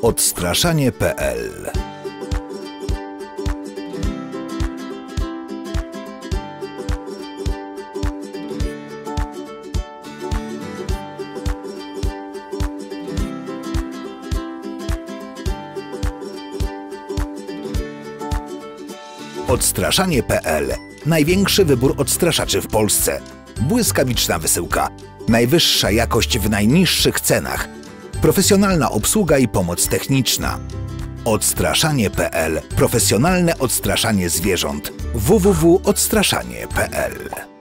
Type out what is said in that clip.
Odstraszanie.pl. Odstraszanie.pl. Największy wybór odstraszaczy w Polsce. Błyskawiczna wysyłka. Najwyższa jakość w najniższych cenach. Profesjonalna obsługa i pomoc techniczna. Odstraszanie.pl. Profesjonalne odstraszanie zwierząt. www.odstraszanie.pl.